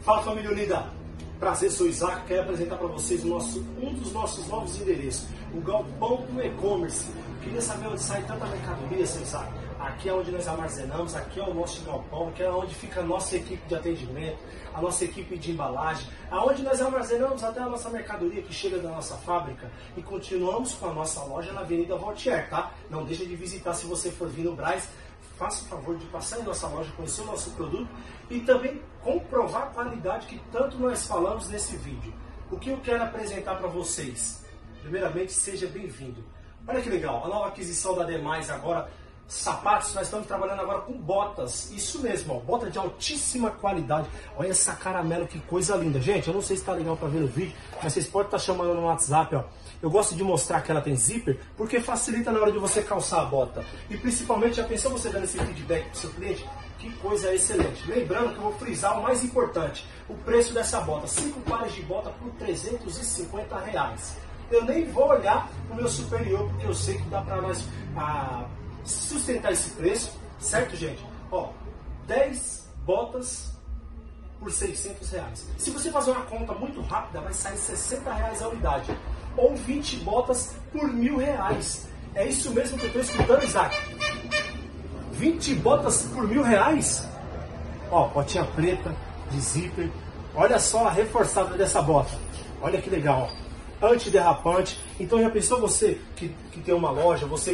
Fala, família unida! Prazer, sou o Isaac, quero apresentar para vocês um dos nossos novos endereços, o Galpão do E-Commerce. Queria saber onde sai tanta mercadoria, seu Isaac. Aqui é onde nós armazenamos, aqui é o nosso galpão, que é onde fica a nossa equipe de atendimento, a nossa equipe de embalagem, aonde nós armazenamos até a nossa mercadoria que chega da nossa fábrica. E continuamos com a nossa loja na Avenida Voltaire, tá? Não deixa de visitar se você for vir no Brás. Faça o favor de passar em nossa loja, conhecer o nosso produto e também comprovar a qualidade que tanto nós falamos nesse vídeo. O que eu quero apresentar para vocês? Primeiramente, seja bem-vindo. Olha que legal, a nova aquisição da Demais agora, sapatos, nós estamos trabalhando agora com botas. Isso mesmo, ó, bota de altíssima qualidade. Olha essa caramelo, que coisa linda. Gente, eu não sei se está legal para ver no vídeo, mas vocês podem estar chamando no WhatsApp, ó. Eu gosto de mostrar que ela tem zíper, porque facilita na hora de você calçar a bota. E principalmente, já pensou você dando esse feedback para o seu cliente? Que coisa excelente. Lembrando que eu vou frisar o mais importante, o preço dessa bota. 5 pares de bota por R$350. Eu nem vou olhar o meu superior, porque eu sei que dá para nós sustentar esse preço, certo, gente? Ó, 10 botas por R$600. Se você fazer uma conta muito rápida, vai sair R$60 a unidade. Ou 20 botas por R$1.000. É isso mesmo que eu estou escutando, Isaac? 20 botas por R$1.000? Ó, botinha preta, de zíper. Olha só a reforçada dessa bota. Olha que legal, ó. Antiderrapante. Então já pensou você que tem uma loja, você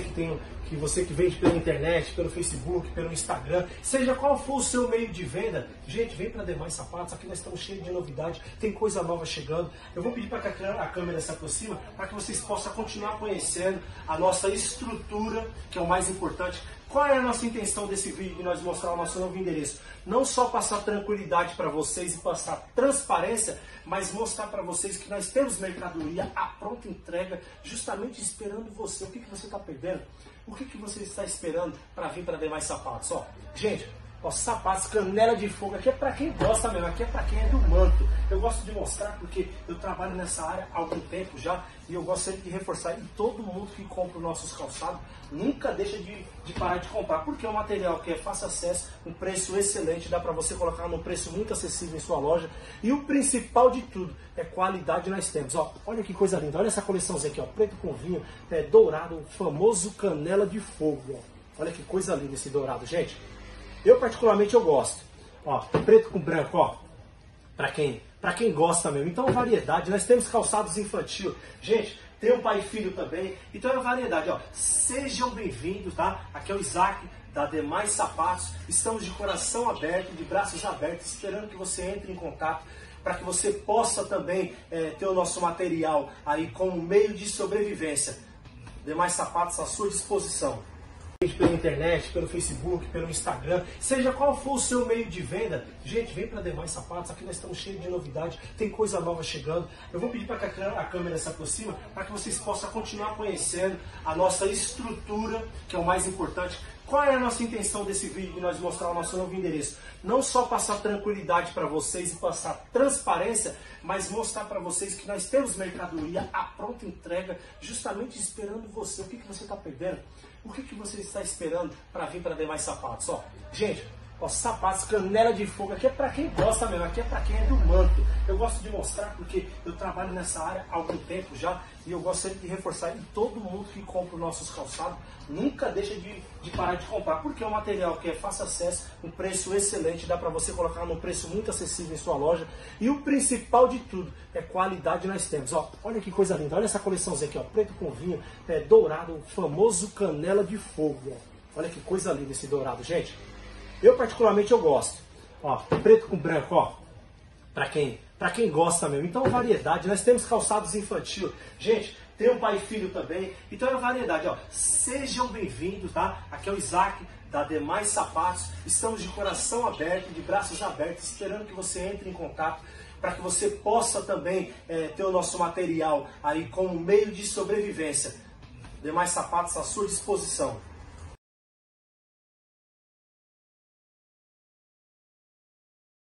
que vende pela internet, pelo Facebook, pelo Instagram, seja qual for o seu meio de venda, gente, vem para Demais Sapatos, aqui nós estamos cheios de novidade, tem coisa nova chegando. Eu vou pedir para que a câmera se aproxime, para que vocês possam continuar conhecendo a nossa estrutura, que é o mais importante. Qual é a nossa intenção desse vídeo de nós mostrar o nosso novo endereço? Não só passar tranquilidade para vocês e passar transparência, mas mostrar para vocês que nós temos mercadoria à pronta entrega, justamente esperando você. O que você está perdendo? O que você está esperando para vir para Demais Sapatos? Ó, gente, ó, sapatos, canela de fogo, aqui é para quem gosta mesmo, aqui é para quem é do manto. Eu gosto de mostrar porque eu trabalho nessa área há algum tempo já e eu gosto sempre de reforçar. E todo mundo que compra os nossos calçados nunca deixa de parar de comprar, porque é um material que é fácil acesso, um preço excelente, dá para você colocar num preço muito acessível em sua loja. E o principal de tudo é qualidade nós temos. Ó, olha que coisa linda, olha essa coleçãozinha aqui, ó, preto com vinho, dourado, o famoso canela de fogo. Ó. Olha que coisa linda esse dourado, gente. Eu particularmente eu gosto. Ó, preto com branco, ó. Para quem gosta mesmo. Então, variedade. Nós temos calçados infantil. Gente, tem um pai e filho também. Então é variedade, ó. Sejam bem-vindos, tá? Aqui é o Isaac da Demais Sapatos. Estamos de coração aberto, de braços abertos, esperando que você entre em contato para que você possa também ter o nosso material aí como meio de sobrevivência. Demais Sapatos à sua disposição. Pela internet, pelo Facebook, pelo Instagram, seja qual for o seu meio de venda, gente, vem para Demais Sapatos, aqui nós estamos cheios de novidade, tem coisa nova chegando. Eu vou pedir para que a câmera se aproxime, para que vocês possam continuar conhecendo a nossa estrutura, que é o mais importante. Qual é a nossa intenção desse vídeo de nós mostrar o nosso novo endereço? Não só passar tranquilidade para vocês e passar transparência, mas mostrar para vocês que nós temos mercadoria à pronta entrega, justamente esperando você. O que você está perdendo? O que você está esperando para vir para Demais Sapatos? Ó, gente, ó, sapatos, canela de fogo, aqui é para quem gosta mesmo, aqui é para quem é do manto. Eu gosto de mostrar porque eu trabalho nessa área há algum tempo já e eu gosto sempre de reforçar. E todo mundo que compra os nossos calçados nunca deixa de parar de comprar, porque é um material que é fácil acesso, um preço excelente, dá para você colocar num preço muito acessível em sua loja. E o principal de tudo é qualidade nós temos. Ó, olha que coisa linda, olha essa coleçãozinha aqui, ó, preto com vinho, dourado, o famoso canela de fogo. Ó. Olha que coisa linda esse dourado, gente. Eu particularmente eu gosto. Ó, preto com branco, ó. Para quem gosta mesmo. Então variedade. Nós temos calçados infantil. Gente, tem um pai e filho também. Então é variedade, ó. Sejam bem-vindos, tá? Aqui é o Isaac da Demais Sapatos. Estamos de coração aberto, de braços abertos, esperando que você entre em contato para que você possa também ter o nosso material aí como meio de sobrevivência. Demais Sapatos à sua disposição.